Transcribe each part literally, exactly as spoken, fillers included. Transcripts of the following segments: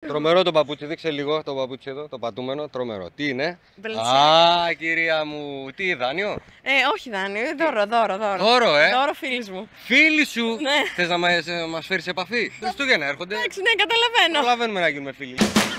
Τρομερό το παπούτσι, δείξε λίγο το παπούτσι εδώ, το πατούμενο, τρομερό. Τι είναι? Balenciaga. Α, κυρία μου, τι δάνειο? Ε, όχι δάνειο, δώρο, δώρο, δώρο. Δώρο, ε. Δώρο φίλης μου. Φίλοι σου! Ναι. Θες να μας, μας φέρεις σε επαφή? Χριστούγεννα έρχονται. Εντάξει, ναι, καταλαβαίνω. Καταλαβαίνουμε να γίνουμε φίλοι.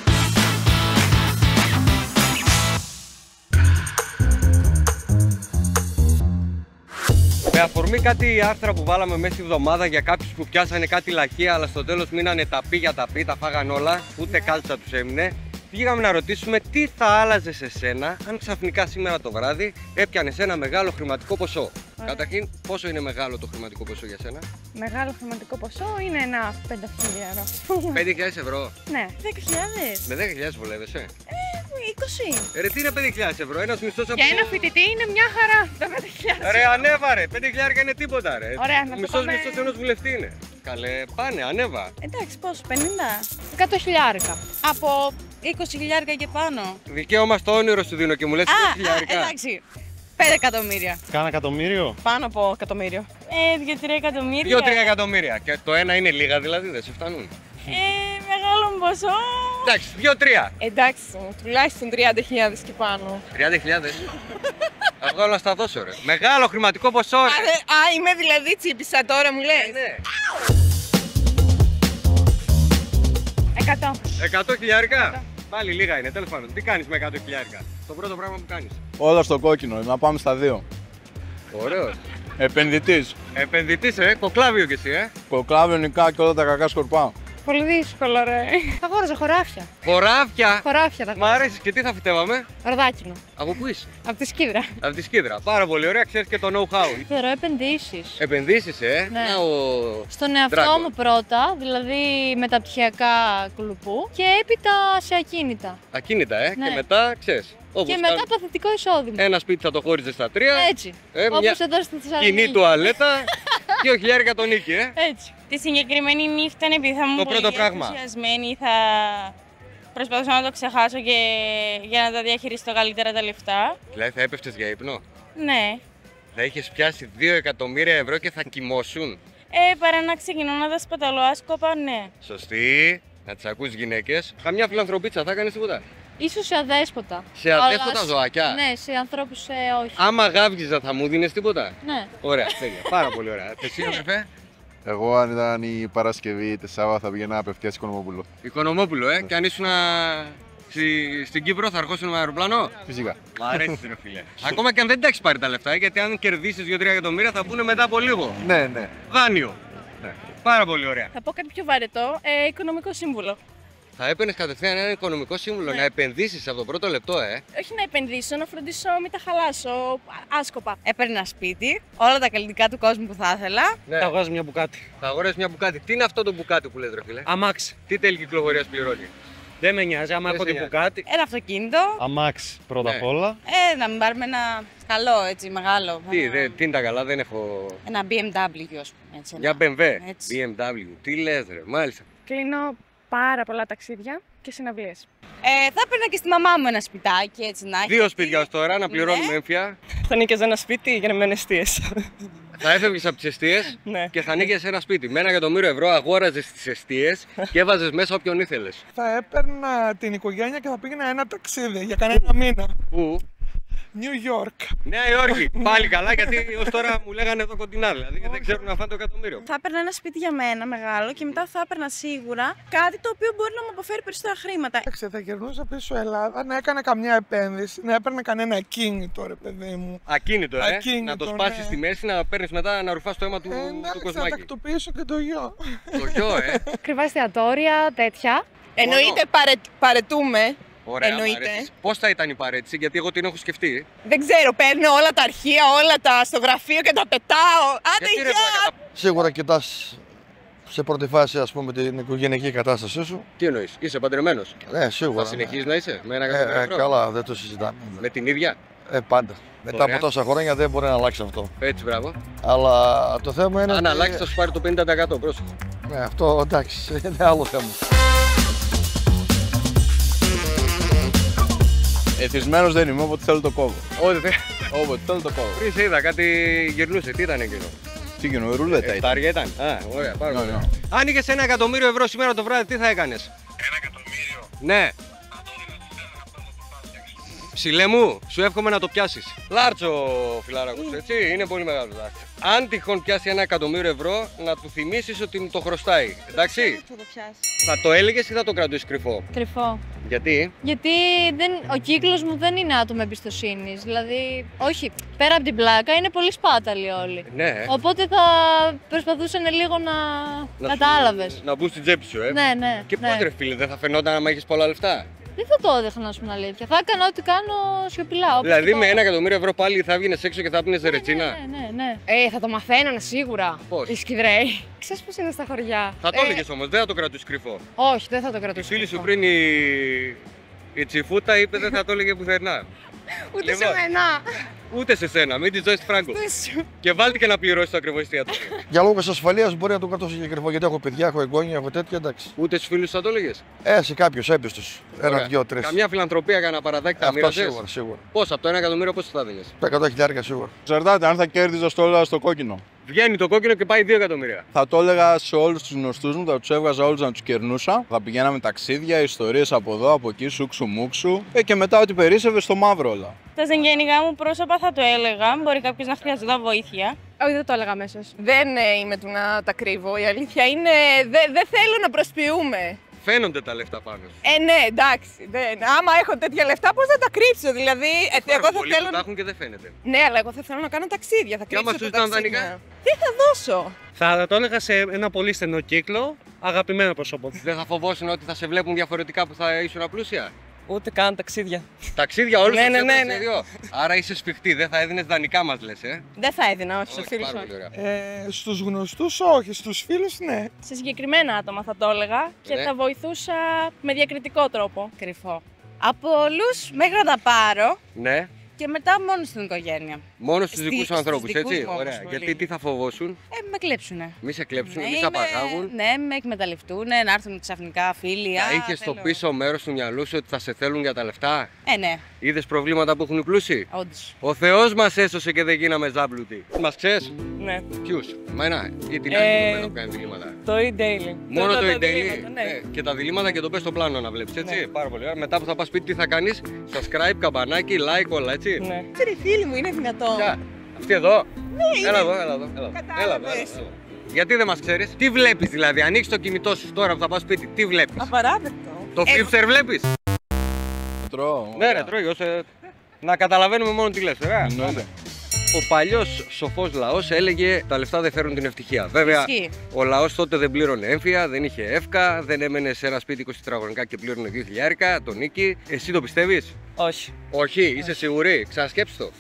Με αφορμή κάτι άρθρα που βάλαμε μέσα στη εβδομάδα για κάποιους που πιάσανε κάτι λαχεία, αλλά στο τέλος μείνανε ταπί για ταπί, τα φάγαν όλα, ούτε κάλτσα τους έμεινε. Πήγαμε να ρωτήσουμε τι θα άλλαζε σε σένα αν ξαφνικά σήμερα το βράδυ έπιανες ένα μεγάλο χρηματικό ποσό. Ωραία. Καταρχήν, πόσο είναι μεγάλο το χρηματικό ποσό για σένα? Μεγάλο χρηματικό ποσό είναι ένα πέντε χιλιάδες ευρώ. πέντε χιλιάδες ευρώ. Ναι. δέκα χιλιάδες. Με δέκα χιλιάδες βολεύεσαι? Ε, είκοσι. Ρε, τι είναι πέντε χιλιάδες ευρώ, ένας μισθός από... Για ένα φοιτητή είναι μια χαρά τα πέντε χιλιάδες. Ρε, ανέβα ρε, πέντε χιλιάδες είναι τίποτα ρε. Ωραία, να το μισθός πάμε... μισθός ενός βουλευτή είναι. Καλέ, πάνε, ανέβα. Εντάξει, πόσο, πενήντα. εκατό χιλιάρικα. Από είκοσι χιλιάρικα και πάνω. Δικαίωμα στο όνειρο σου δίνω και μου λες είκοσι χιλιάρικα. Α, εντάξει. πέντε εκατομμύρια. Κάνα εκατομμύριο. Πάνω από εκατομμύριο. Ε, δύο τρία εκατομμύρια. δύο τρία εκατομμύρια. Και το ένα είναι λίγα δηλαδή, δεν σε φτάνουν? Ε, μεγάλο ποσό. Εντάξει, δύο τρία. Εντάξει, τουλάχιστον τριάντα χιλιάδες και πάνω. τριάντα χιλιάδες. Θα βγάλω να στα δώσω ρε. Μεγάλο χρηματικό ποσό ρε. Α, α, είμαι δηλαδή τσίπισσα τώρα μου λες. Ναι. εκατό. εκατό χιλιάρικα. Πάλι λίγα είναι, τέλος πάντων. Τι κάνεις με εκατό χιλιάρικα? Το πρώτο πράγμα που κάνεις. Όλα στο κόκκινο, να πάμε στα δύο. Ωραίος. Επενδυτής. Επενδυτής, ε, κοκλάβιο κι εσύ, ε. Κοκλάβιο, νικά και όλα τα κακά σκορπά. Πολύ δύσκολο, ρε. Θα αγόραζα χωράφια. Χωράφια. Χωράφια θα Μ' αγόραζα. αρέσει, και τι θα φυτεύαμε? Ροδάκινο. Από πού είσαι? Από τη Σκύδρα. Από τη Σκύδρα. Πάρα πολύ ωραία, ξέρεις και το know-how. Θεωρώ επενδύσεις. Επενδύσεις, ε. Ναι. Να, ο... Στον εαυτό Dragon. μου πρώτα, δηλαδή μεταπτυχιακά κουλουπού και έπειτα σε ακίνητα. Ακίνητα, ε. Ναι. Και μετά, ξέρεις. Όπως Και μετά κάνει- παθητικό εισόδημα. Ένα σπίτι θα το χώριζε στα τρία. Έτσι. Ε, Όπως μια εδώ στη Θεσσαλονίκη. κοινή τουαλέτα. Δύο χιλιάρικα το νίκη, ε. Έτσι. Τη συγκεκριμένη νύχτα, επειδή θα ήμουν Το πολύ πρώτο πράγμα. ενθουσιασμένη, θα προσπαθούσα να το ξεχάσω και για να τα διαχειριστώ καλύτερα τα λεφτά. Δηλαδή θα έπεφτες για ύπνο. Ναι. Θα είχες πιάσει δύο εκατομμύρια ευρώ και θα κοιμώσουν. Ε, παρά να ξεκινώ να τα σπαταλώ άσκοπα, ναι. Σωστή. Να τις ακούς γυναίκες. Καμιά φιλανθρωπίτσα θα κάνεις τίποτα? Ίσως σε αδέσποτα. Σε αδέσποτα Αλλά- ζωάκια. Ναι, σε ανθρώπους ε, όχι. Άμα γάβγιζα θα μου δίνεις τίποτα? Ναι. Ωραία, τέλεια. Πάρα πολύ ωραία. Εσύ, αδερφέ? Εγώ, αν ήταν η Παρασκευή τη Σάββα, θα πήγαινα απευθείας Οικονομόπουλο. Οικονομόπουλο, ε. Και αν ήσουν στη... στην Κύπρο, θα αρχόσουν με αεροπλάνο. Φυσικά. Μ' αρέσει, ρε φίλε. Ακόμα και αν δεν τα έχεις πάρει τα λεφτά, γιατί αν κερδίσεις δύο τρία εκατομμύρια θα πούνε μετά από λίγο. Ναι, ναι. Δάνειο. Ναι. Πάρα πολύ ωραία. Θα πω κάτι πιο βαρετό, ε, οικονομικό σύμβουλο. Θα έπαιρνες κατευθείαν ένα οικονομικό σύμβουλο, Ναι. να επενδύσεις από το πρώτο λεπτό, ε. Όχι να επενδύσω, να φροντίσω, μην τα χαλάσω άσκοπα. Έπαιρνα σπίτι, όλα τα καλλιτικά του κόσμου που θα ήθελα. Ναι. Θα βγάζω μια μπουκάτι. Θα αγοράσεις μια μπουκάτι. Τι είναι αυτό το μπουκάτι που λες, ρε φίλε? Αμάξι. Τι τέλη κυκλοφορίας πληρώνει? Δεν με νοιάζει, άμα Δεν έχω σε την νοιάζει. μπουκάτι. Ένα αυτοκίνητο. Αμάξι πρώτα Ναι. απ' όλα. Ε, να μην πάρουμε ένα καλό, έτσι, μεγάλο. Τι, ένα, δε, τι είναι τα καλά, δεν έχω. ένα μπι εμ ντάμπλιου, ας πούμε. Έτσι, Μια ένα- μπι εμ ντάμπλιου. έτσι. μπι εμ ντάμπλιου. Τι λες, ρε, μάλιστα. Κλείνω πάρα πολλά ταξίδια και συναυλίες. Ε, θα έπαιρνα και στη μαμά μου ένα σπιτάκι, έτσι να έχει. Δύο σπίτια ως τώρα να πληρώνουμε Ναι. έμφυα. Θα νίκιαζα ένα σπίτι για να μένω εστίες. Θα έφευγες από τις εστίες Ναι. και θα ανοίγες ένα σπίτι. Με ένα εκατομμύριο ευρώ αγόραζες τις εστίες και έβαζες μέσα όποιον ήθελες. Θα έπαιρνα την οικογένεια και θα πήγαινα ένα ταξίδι για κανένα μήνα. Πού? New York. Νέα Υόρκη. Πάλι καλά, γιατί ως τώρα μου λέγανε εδώ κοντινά. Δηλαδή δεν ξέρουν να φάνε το εκατομμύριο. Θα έπαιρνα ένα σπίτι για μένα μεγάλο και μετά θα έπαιρνα σίγουρα κάτι το οποίο μπορεί να μου αποφέρει περισσότερα χρήματα. Εντάξει, θα γυρνούσα πίσω Ελλάδα να έκανα καμιά επένδυση, να έπαιρνα κανένα ακίνητο, ρε παιδί μου. Ακίνητο, ε. Ακίνητο, να το σπάσεις ναι. στη μέση, να παίρνεις μετά να ρουφάς το αίμα του, Ε, του εντάξει, θα κοσμάκι. τακτοποιήσω και το γιο. Το γιο, ε. Ακριβά εστιατόρια, τέτοια. Εννοείται παρε... παρετούμε. Ωραία, μ' Εννοείται. αρέσει. Πώς θα ήταν η παρέτηση, γιατί εγώ την έχω σκεφτεί. Δεν ξέρω, παίρνω όλα τα αρχεία, όλα τα στο γραφείο και τα πετάω. Άντε, Γιατί, ρε, γεια! πλάκα, Σίγουρα κοιτάς σε πρώτη φάση, ας πούμε, την οικογενειακή κατάστασή σου. τι εννοείς, είσαι παντρεμένος? Ναι, σίγουρα. Θα συνεχίσεις να είσαι με ένα Ε, εκατομμύριο ε, ευρώ? καλά, δεν το συζητάμε. Με την ίδια. Ε, πάντα. Μετά Ωραία. από τόσα χρόνια δεν μπορεί να αλλάξει αυτό. Έτσι, μπράβο. Αλλά το θέμα είναι. Αν ότι- αλλάξει, θα σου πάρει το πενήντα τοις εκατό. Πρόσεχε. Ναι, αυτό εντάξει, είναι άλλο θέμα. Εθισμένος δεν είμαι, όποτε θέλω το κόβω. Ό,τι θε. Όποτε θέλω το κόβω. Πριν σε είδα, κάτι γυρνούσε. Τι ήταν εκείνο? Τι γίνω, ρουλέτα ήταν. Εφτάρια ήταν. Α, ωραία, πάρα Ναι, πολύ. ναι. Αν είχες ένα εκατομμύριο ευρώ σήμερα το βράδυ, τι θα έκανες? Ένα εκατομμύριο Ναι. Ψηλέ μου, σου εύχομαι να το πιάσεις. Λάρτσο φιλάρακος, έτσι, είναι πολύ μεγάλο. Αν τυχόν πιάσει ένα εκατομμύριο ευρώ, να του θυμίσεις ότι μου το χρωστάει. Εντάξει. Θα το πιάσει. Θα το έλεγες ή θα το κρατήσεις κρυφό? Κρυφό. Γιατί? Γιατί δεν, ο κύκλος μου δεν είναι άτομο εμπιστοσύνης. Δηλαδή, όχι, πέρα από την πλάκα είναι πολύ σπάταλοι όλοι. Ναι. Οπότε θα προσπαθούσαν λίγο να, Να κατάλαβες. σου- Να μπουν στην τσέπη σου, ε. Ναι, ναι. Και ναι. πώς ρε φίλε, δεν θα φαινόταν άμα έχεις πολλά λεφτά? Δεν θα το έδεχνα, να σου πω αλήθεια. Θα έκανα ό,τι κάνω σιωπηλά. όπως Δηλαδή και με τώρα. ένα εκατομμύριο ευρώ πάλι θα βγαίνεις έξω και θα πίνεις ρετσίνα? Ναι, ναι, ναι. Ε, θα το μαθαίνανε σίγουρα. Πώς? Οι σκυδραίοι. Ξέρεις πώς είναι στα χωριά. Θα το Ε, έλεγες όμως, δεν θα το κρατήσεις κρυφό. Όχι, δεν θα το Η κρατήσω. φίλη σου πριν η, η τσιφούτα είπε δεν θα το έλεγε πουθενά. Ούτε σε Λοιπόν. μένα. Ούτε σε σένα, μην τη δώσεις φράγκο. Και βάλτε και να πληρώσει το ακριβό εστιατόριο. Για λόγους ασφαλείας μπορεί να το κρατήσω και κρυφό. Γιατί έχω παιδιά, έχω εγγόνια, έχω τέτοια, εντάξει. Ούτε στους φίλους θα το έλεγες? Ε, σε κάποιους έμπιστους. Ένα, Ωραία. δυο, τρεις. Καμιά φιλανθρωπία για να παραδάκι τα Αυτό μοίραζες? σίγουρα, σίγουρα. Πώς, από το ένα εκατομμύριο πώς θα δίνεις? Τα εκατό χιλιάρικα σίγουρα. Εξαρτάται αν θα κέρδιζα το όλα στο κόκκινο. Βγαίνει το κόκκινο και πάει δύο εκατομμύρια. Θα το έλεγα σε όλους τους γνωστούς μου, θα τους έβγαζα όλους να τους κερνούσα. Θα πηγαίναμε ταξίδια, ιστορίες από εδώ, από εκεί, σούξου μουξου. Ε, και μετά ό,τι περίσσευε στο μαύρο όλα. Τα συγγενικά μου πρόσωπα θα το έλεγα. Μπορεί κάποιο να χρειαζόταν βοήθεια. Όχι, δεν το έλεγα αμέσως. Δεν ε, είμαι του να τα κρύβω. Η αλήθεια είναι. Δεν δε θέλω να προσποιούμε. Φαίνονται τα λεφτά πάνω σου. Ε, ναι, εντάξει. Δεν. Άμα έχω τέτοια λεφτά, πώς θα τα κρύψω. Δηλαδή, ε, εγώ θα Πολλοί θέλω. που τα έχουν και δεν φαίνεται. Ναι, αλλά εγώ θα θέλω να κάνω ταξίδια. Θα Και άμα κρύψω σου τα ζητάνε ταξίδια. δανεικά? Τι θα δώσω. Θα το έλεγα σε ένα πολύ στενό κύκλο, αγαπημένο πρόσωπο. Δεν θα φοβόσουν ότι θα σε βλέπουν διαφορετικά που θα ήσουν πλούσια? Ούτε καν ταξίδια. Ταξίδια όλους Ναι, τους ναι, έφερες ναι, σε ναι. δύο. Άρα είσαι σφιχτή, δεν θα έδινες δανεικά μας λες, ε. Δεν θα έδινα, όχι, στους φίλους πάρα μου. πολύ ωραία. Ε, στους γνωστούς όχι, στους φίλους ναι. Σε συγκεκριμένα άτομα θα το έλεγα και Ναι. τα βοηθούσα με διακριτικό τρόπο. Κρυφό. Από όλου μέχρι να τα πάρω Ναι. και μετά μόνο στην οικογένεια. Μόνο στους Στη- δικούς σου στους ανθρώπους, δικούς έτσι. μου όμως Ωραία. πολύ. Γιατί τι θα φοβόσουν? Ε, με κλέψουνε. Μη σε κλέψουν, Ναι, μη σε είμαι- απαγάγουν. Ναι, με εκμεταλλευτούν, να έρθουν ξαφνικά φίλοι. Θα α, είχε στο θέλω. πίσω μέρος του μυαλού σου ότι θα σε θέλουν για τα λεφτά? Ε, ναι, Είδες προβλήματα που έχουν οι πλούσιοι? όντως. Ο Θεός μας έσωσε και δεν γίναμε ζάμπλουτοι. Μας ξέρεις? Ναι. Ποιους? Εμένα ή την Ε, άλλη που κάνει διλήμματα? Το e-daily. Μόνο το e-daily. διλήμματα, ναι. Ε, και τα διλήμματα και το πες στο πλάνο να βλέπεις, έτσι. Ναι. Πάρα πολύ ωραία. Μετά που θα πας σπίτι τι θα κάνεις? Subscribe, καμπανάκι, like, όλα, έτσι. Ναι. Ξέρει φίλοι μου, είναι δυνατό. Ποια? Αυτή εδώ? Ναι, έλα εδώ, έλα εδώ. Έλα εδώ. Κατάλαβες. Έλα εδώ, έλα εδώ. Γιατί δεν μας ξέρεις? Τι βλέπεις δηλαδή? Ανοίξεις το κινητό σου τώρα που θα πας σπίτι, τι βλέπεις? Απαράδεκτο. Το Flipster βλέπεις? Τρώω. Ναι ρε, τρώει ως, ε, να καταλαβαίνουμε μόνο τι λες, ωραία. Εννοείται. Ο παλιός σοφός λαός έλεγε τα λεφτά δεν φέρουν την ευτυχία. Βέβαια, Ισχύει. ο λαός τότε δεν πλήρωνε έμφυα, δεν είχε εύκα, δεν έμενε σε ένα σπίτι είκοσι τετραγωνικά και πλήρωνε δύο χιλιάρικα, τον νίκη. Εσύ το πιστεύεις? Όχι. Όχι, είσαι σίγουρη? Ξανασκέψου το.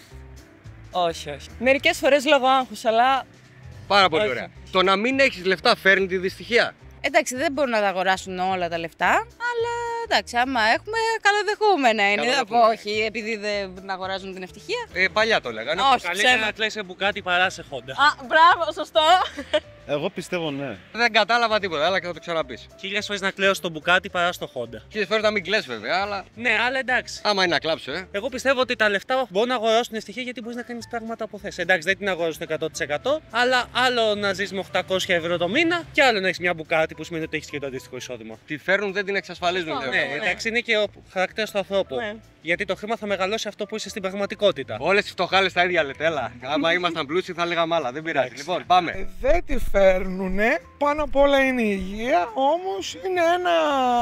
Όχι, όχι. Μερικές φορές λόγω άγχους, αλλά. Πάρα πολύ Όχι. ωραία. Το να μην έχεις λεφτά φέρνει τη δυστυχία. Εντάξει, δεν μπορούν να τα αγοράσουν όλα τα λεφτά, αλλά εντάξει, άμα έχουμε, καλοδεχούμενα είναι. Δεν θα πω Καλοδεχούμενα. όχι, επειδή δεν αγοράζουν την ευτυχία. Ε, παλιά το λέγανε. Όχι, Καλύτερα ψέμα. να κλαις σε μπουκάτι παρά σε χόντα. Α, μπράβο, σωστό. Εγώ πιστεύω ναι. Δεν κατάλαβα τίποτα, αλλά και θα το ξαναπείς. Χίλιες φορές να κλαίω στο μπουκάτι παρά στο χόντα. Χίλιες φορές να μην κλαις βέβαια, αλλά Ναι, αλλά εντάξει. άμα είναι να κλάψω, ε. Εγώ πιστεύω ότι τα λεφτά μπορούν να αγοράσουν την ευτυχία γιατί μπορεί να κάνει πράγματα από θες. Εντάξει, δεν την αγοράζουν εκατό τοις εκατό, αλλά άλλο να ζει με οκτακόσια ευρώ το μήνα και άλλο να έχει μια μπουκάτι που σημαίνει ότι έχει και το αντίστοιχο εισόδημα. Τη φέρνουν, δεν την εξασφαλίζουν. λέω. Ναι, εντάξει, είναι και ο χαρακτήρα του ανθρώπου. Ναι. Γιατί το χρήμα θα μεγαλώσει αυτό που είσαι στην πραγματικότητα. Όλες οι φτωχάλες τα ίδια λέτε, έλα. Άμα ήμασταν πλούσιοι θα λέγαμε άλλα, δεν πειράζει. Λοιπόν, πάμε. Ε, δεν τη φέρνουνε, πάνω απ' όλα είναι η υγεία, όμως είναι ένα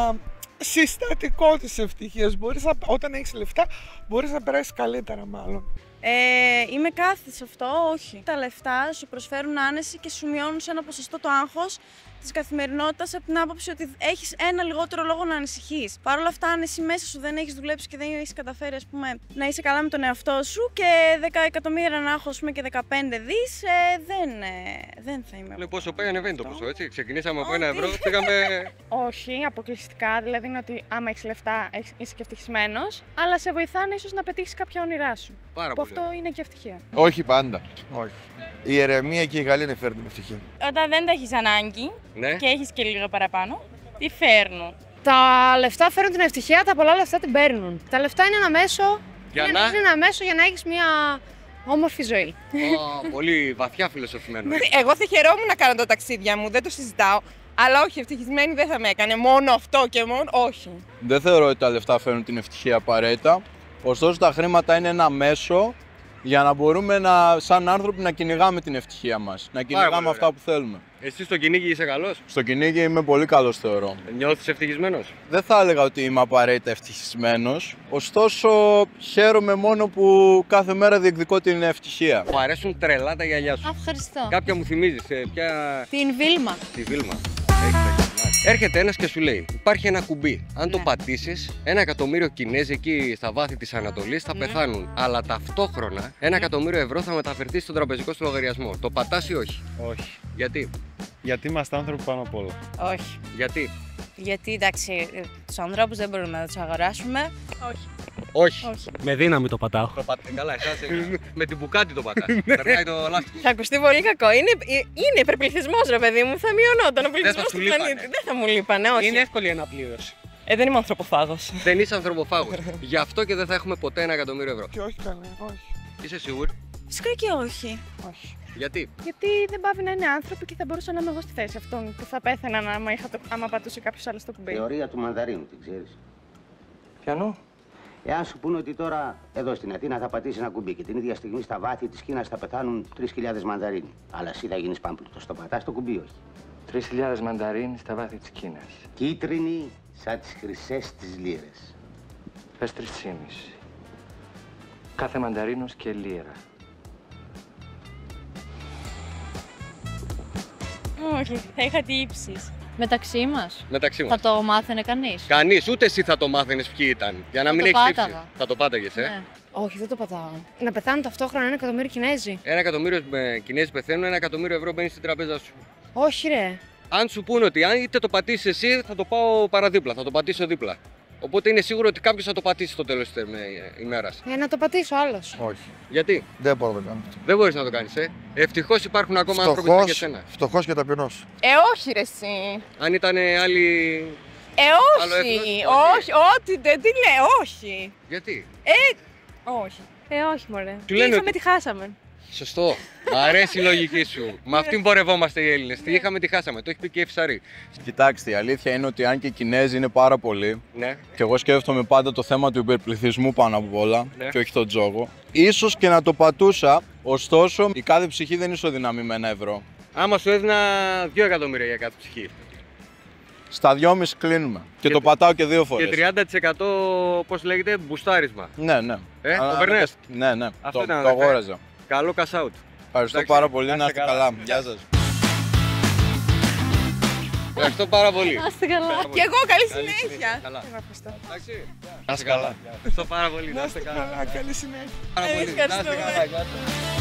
συστατικό της ευτυχίας. Μπορείς να, όταν έχεις λεφτά, μπορείς να περάσεις καλύτερα μάλλον. Ε, είμαι κάθετη σε αυτό, όχι. Τα λεφτά σου προσφέρουν άνεση και σου μειώνουν σε ένα ποσοστό το άγχος της καθημερινότητας από την άποψη ότι έχεις ένα λιγότερο λόγο να ανησυχείς. Παρ' όλα αυτά, αν εσύ μέσα σου δεν έχεις δουλέψει και δεν έχεις καταφέρει ας πούμε, να είσαι καλά με τον εαυτό σου και δέκα εκατομμύρια να έχω ας πούμε, και δεκαπέντε δις, ε, δεν, ε, δεν θα είμαι. Λέω πόσο πάει, ανεβαίνει το ποσό, έτσι. Ξεκινήσαμε από ένα ευρώ, πήγαμε. Όχι, αποκλειστικά. Δηλαδή είναι ότι άμα έχει λεφτά έχεις- είσαι και ευτυχισμένο, αλλά σε βοηθάνε ίσω να πετύχει κάποια όνειρά σου. Πάρα Που πολύ. αυτό είναι και ευτυχία. Όχι πάντα. Όχι. Η ηρεμία και η γαλήνη φέρνει την ευτυχία. Όταν δεν τα έχεις ανάγκη Ναι. και έχεις και λίγο παραπάνω, τι φέρνουν. Τα λεφτά φέρνουν την ευτυχία, τα πολλά λεφτά την παίρνουν. Τα λεφτά είναι ένα μέσο Για είναι, να. είναι ένα μέσο για να έχεις μια όμορφη ζωή. Ω, πολύ βαθιά φιλοσοφημένο. Εγώ θα χαιρόμουν να κάνω τα ταξίδια μου, δεν το συζητάω. Αλλά όχι, ευτυχισμένη δεν θα με έκανε. Μόνο αυτό και μόνο, όχι. Δεν θεωρώ ότι τα λεφτά φέρνουν την ευτυχία απαραίτητα. Ωστόσο, τα χρήματα είναι ένα μέσο για να μπορούμε να, σαν άνθρωποι να κυνηγάμε την ευτυχία μας. Να κυνηγάμε αυτά που θέλουμε. Εσύ στο κυνήγι είσαι καλός? Στο κυνήγι είμαι πολύ καλός, θεωρώ. Νιώθεις ευτυχισμένος? Δεν θα έλεγα ότι είμαι απαραίτητα ευτυχισμένος. Ωστόσο, χαίρομαι μόνο που κάθε μέρα διεκδικώ την ευτυχία. Μου αρέσουν τρελά τα γυαλιά σου. Ευχαριστώ. Κάποια μου θυμίζεις, ε, ποια... Την Βίλμα. Τη Βίλμα. Έρχεται ένας και σου λέει: υπάρχει ένα κουμπί. Αν Ναι. το πατήσεις, ένα εκατομμύριο Κινέζοι εκεί στα βάθη της Ανατολής θα Ναι. πεθάνουν. Αλλά ταυτόχρονα ένα εκατομμύριο ευρώ θα μεταφερθεί στον τραπεζικό σου λογαριασμό. Το πατάς ή όχι? Όχι. Γιατί? Γιατί είμαστε άνθρωποι πάνω απ' όλα. Όχι. Γιατί? Γιατί εντάξει, τους ανθρώπους δεν μπορούμε να τους αγοράσουμε. Όχι. Όχι. Όχι. Με δύναμη το πατάω. Το πατ... Καλά, εσάς ε, με την μπουκάτη το πατάς. Περνάει το λάστιχο. Θα ακουστεί πολύ κακό. Είναι, είναι υπερπληθυσμός, ρε παιδί μου. Θα μειωνόταν ο πληθυσμός σου του λείπανε. πλανήτη. Δεν θα μου λείπανε, όχι. Είναι εύκολη η αναπλήρωση. Ε, δεν είμαι ανθρωποφάγος. Δεν είσαι ανθρωποφάγος. Γι' αυτό και δεν θα έχουμε ποτέ ένα εκατομμύριο ευρώ. Και όχι κανένα, όχι. Είσαι σίγουρη? Φυσικά και όχι. Όχι. Γιατί? Γιατί δεν πάβει να είναι άνθρωποι και θα μπορούσα να είμαι εγώ στη θέση αυτών που θα πέθαιναν άμα, είχα το, άμα πατούσε κάποιο άλλο το κουμπί. Θεωρία του μανδαρίνου, την ξέρεις? Πιανού? Εάν σου πούνε ότι τώρα εδώ στην Αθήνα θα πατήσει ένα κουμπί και την ίδια στιγμή στα βάθη της Κίνας θα πεθάνουν τρεις χιλιάδες μανδαρίνοι. Αλλά εσύ θα γίνεις πάμπλουτος. Το πατάς το κουμπί, όχι? τρεις χιλιάδες μανταρίνοι στα βάθη της Κίνας. Κίτρινοι σαν τις χρυσές τις λίρες. Πες τρεις και μισή. Κάθε μανταρίνος και λίρα. Όχι, θα είχα τι ύψεις. Μεταξύ μας. Μεταξύ μας. Θα το μάθαινε κανείς. Κανείς, ούτε εσύ θα το μάθαινες ποιοι ήταν. Για να Θα μην το έχεις πάταγα. ύψη. Θα το πάταγες, ε. Ναι. Όχι, δεν το πατάω. Να πεθάνουν ταυτόχρονα ένα εκατομμύριο Κινέζοι. Ένα εκατομμύριο ε, Κινέζοι πεθαίνουν, ένα εκατομμύριο ευρώ μπαίνει στην τραπέζα σου. Όχι, ρε. Αν σου πούνε ότι αν είτε το πατήσεις εσύ, θα το πάω παραδίπλα, θα το πατήσω δίπλα. Οπότε είναι σίγουρο ότι κάποιος θα το πατήσει στο τέλος της ημέρας. Ε, να το πατήσω άλλος. Όχι. Γιατί? Δεν μπορώ να το κάνω. Δεν μπορείς να το κάνεις, ε. Ευτυχώς υπάρχουν ακόμα άνθρωποι σαν και Φτωχός, εσένα. φτωχός και ταπεινός. Ε, όχι, ρε, εσύ. Αν ήταν άλλοι. Ε, Άλλο όχι. έθνος, Όχι, ό,τι δεν τι λέει, όχι. Γιατί? Ε, όχι. Ε, όχι, μωρέ. Του λένε Είχαμε, ότι- τη χάσαμε. Σωστό. Μ' αρέσει η λογική σου. Με αυτήν πορευόμαστε οι Έλληνες. Τι είχαμε, τι χάσαμε. Το έχει πει και η Ευσαρή. Κοιτάξτε, η αλήθεια είναι ότι αν και οι Κινέζοι είναι πάρα πολλοί, Ναι. και εγώ σκέφτομαι πάντα το θέμα του υπερπληθυσμού πάνω από όλα, Ναι. και όχι τον τζόγο, ίσως και να το πατούσα, ωστόσο η κάθε ψυχή δεν ισοδυναμεί με ένα ευρώ. Άμα σου έδινα δύο εκατομμύρια για κάθε ψυχή. Στα δυόμισι κλείνουμε. Και, το πατάω και δύο φορές. Και τριάντα τοις εκατό πώς λέγεται, μπουστάρισμα. Ναι, ναι. Ε, Αλλά- το περνές. Ναι, ναι. Αυτό το, ήταν, το αδερφέ. αγόραζα. Καλό cash out. Ευχαριστώ Εντάξει. πάρα πολύ, να Να είστε είστε καλά. καλά. Γεια σας. Ευχαριστώ πάρα πολύ. Να είστε καλά. Και εγώ, καλή συνέχεια. Καλά. Ευχαριστώ. Εντάξει. Να είστε καλά. Ευχαριστώ πάρα πολύ. Να είστε καλά, καλή συνέχεια. Πάρα πολύ. Να είστε Ευχαριστούμε. καλά. Γεια σας.